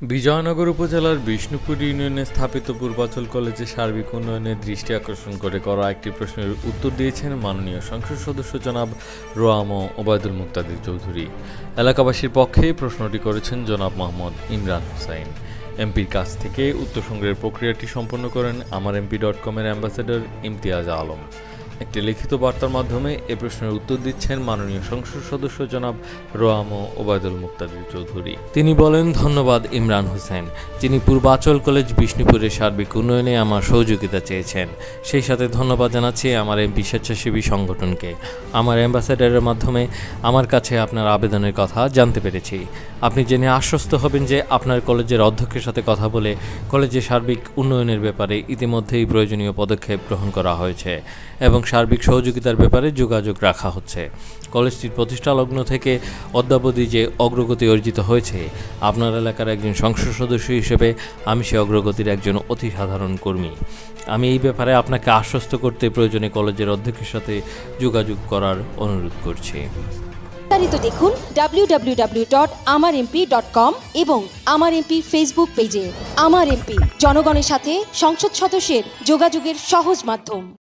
বিজয়নগর উপজেলার বিষ্ণুপুর ইউনিয়নে স্থাপিত পূর্বাচল কলেজে সার্বিক উন্নয়নে দৃষ্টি আকর্ষণ করে করা একটি প্রশ্নের উত্তর দিয়েছেন মাননীয় সংসদ সদস্য জনাব রোয়াম ওবায়দুল মুক্তাদির চৌধুরী। এলাকাবাসীর পক্ষে প্রশ্নটি করেছেন জনাব মোহাম্মদ ইমরান হোসাইন। এমপির কাছ থেকে উত্তর সংগ্রহের প্রক্রিয়াটি সম্পন্ন করেন আমারএমপি.com-এর অ্যাম্বাসেডর ইমতিয়াজ আলম। একটি লিখিত বার্তার মাধ্যমে এ প্রশ্নের উত্তর দিচ্ছেন মাননীয় সংসদ সদস্য জনাব রোয়াম ওবায়দুল মুক্তাদির চৌধুরী। তিনি বলেন, ধন্যবাদ ইমরান হোসেন, যিনি পূর্বাচল কলেজ বিষ্ণুপুরের সার্বিক উন্নয়নে আমার সহযোগিতা চেয়েছেন। সেই সাথে ধন্যবাদ জানাচ্ছি আমার এমপি স্বেচ্ছাসেবী সংগঠনকে। আমার অ্যাম্বাসেডরের মাধ্যমে আমার কাছে আপনার আবেদনের কথা জানতে পেরেছি। আপনি জেনে আশ্বস্ত হবেন যে আপনার কলেজের অধ্যক্ষের সাথে কথা বলে কলেজের সার্বিক উন্নয়নের ব্যাপারে ইতিমধ্যেই প্রয়োজনীয় পদক্ষেপ গ্রহণ করা হয়েছে এবং সার্বিক সহযোগিতার ব্যাপারে যোগাযোগ রাখা হচ্ছে। কলেজটির প্রতিষ্ঠা লগ্ন থেকে অদ্যাবধি যে অগ্রগতি অর্জিত হয়েছে, আপনার এলাকার একজন সংসদ সদস্য হিসেবে আমি সে অগ্রগতির একজন অতি সাধারণ কর্মী। আমি এই ব্যাপারে আপনাকে আশ্বস্ত করতে প্রয়োজনে কলেজের অধ্যক্ষের সাথে যোগাযোগ করার অনুরোধ করছি। বিস্তারিত দেখুন www.amarmp.com এবং আমার এমপি ফেসবুক পেজে। আমার এমপি, জনগণের সাথে সংসদ সদস্যের যোগাযোগের সহজ মাধ্যম।